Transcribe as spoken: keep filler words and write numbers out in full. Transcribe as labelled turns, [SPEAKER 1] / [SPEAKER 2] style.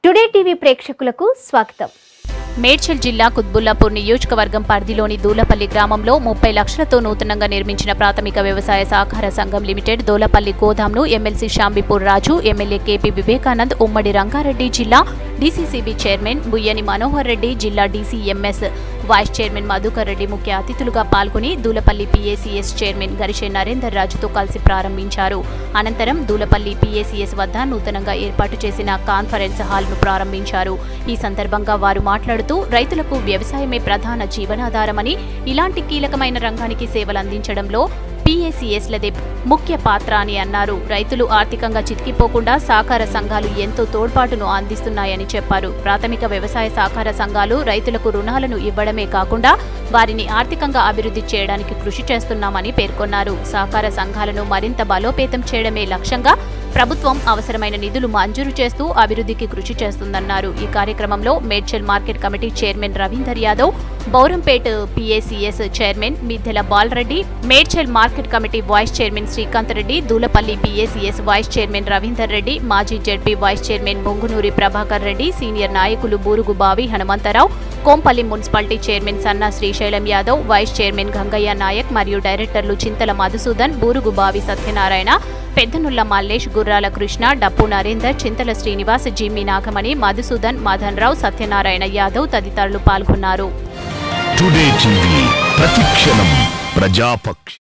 [SPEAKER 1] Today TV ప్రేక్షకులకు స్వాగతం.
[SPEAKER 2] మేడ్చల్ జిల్లా కుత్బుల్లాపూర్ నియోజకవర్గం పరిధిలోని దూలపల్లి గ్రామంలో ముప్పై లక్షలతో నూతనంగా నిర్మించిన ప్రాథమిక వ్యవసాయ సహకార సంఘం లిమిటెడ్ దూలపల్లి గోదాంను MLC Shambipur Raju, MLA KP Vivekanand, ఉమ్మడి రంగారెడ్డి జిల్లా డీసీసీబీ చైర్మన్ బుయ్యని మనోహర్ రెడ్డి, జిల్లా DCMS vice chairman Madhukar Reddy ముఖ్య అతిథులుగా పాల్గొని దూలపల్లి పీఏసీఎస్ చైర్మన్ గరిషే నరేందర్ రాజుతో కలిసి ప్రారంభించారు. అనంతరం దూలపల్లి పీఏసీఎస్ వద్ద నూతనంగా ఏర్పాటు చేసిన కాన్ఫరెన్స్ హాల్ను ప్రారంభించారు. ఈ సందర్భంగా వారు మాట్లాడుతూ రైతులకు వ్యవసాయమే ప్రధాన జీవనాధారమని, ఇలాంటి కీలకమైన రంగానికి సేవలందించడంలో పీఏసీఎస్లదే ముఖ్య పాత్ర అని అన్నారు. రైతులు ఆర్థికంగా చితికిపోకుండా సహకార సంఘాలు ఎంతో తోడ్పాటును అందిస్తున్నాయని చెప్పారు. ప్రాథమిక వ్యవసాయ సహకార సంఘాలు రైతులకు రుణాలను ఇవ్వడమే కాకుండా వారిని ఆర్థికంగా అభివృద్ధి చేయడానికి కృషి చేస్తున్నామని పేర్కొన్నారు. సహకార సంఘాలను మరింత బలోపేతం చేయడమే లక్ష్యంగా ప్రభుత్వం అవసరమైన నిధులు మంజూరు చేస్తూ అభివృద్ధికి కృషి చేస్తుందన్నారు. ఈ కార్యక్రమంలో Medchal market committee chairman Ravinder Yadav, Bowrampet PACS chairman Middela Balareddy, Medchal market committee vice chairman Srikanth Reddy, Dulapalli PACS vice chairman Ravinder Reddy, మాజీ ZP vice chairman Mungunuri Prabhakar Reddy, senior నాయకులు Burugu Bavi Hanumantharao, Kompally municipality chairman Sanna Srisailam Yadav, vice chairman Gangaiah Naik మరియు డైరెక్టర్లు చింతల మధుసూదన్, బూరుగు బావి సత్యనారాయణ, పెద్దనుల్ల మల్లేష్, గుర్రాల కృష్ణ, డప్పు నరేందర్, చింతల శ్రీనివాస్, జిమ్మి నాగమణి, మధుసూదన్, మదన్ రావు, సత్యనారాయణ యాదవ్ తదితరులు పాల్గొన్నారు.
[SPEAKER 3] టుడే టీవీ ప్రతిక్షణం ప్రజాపక్ష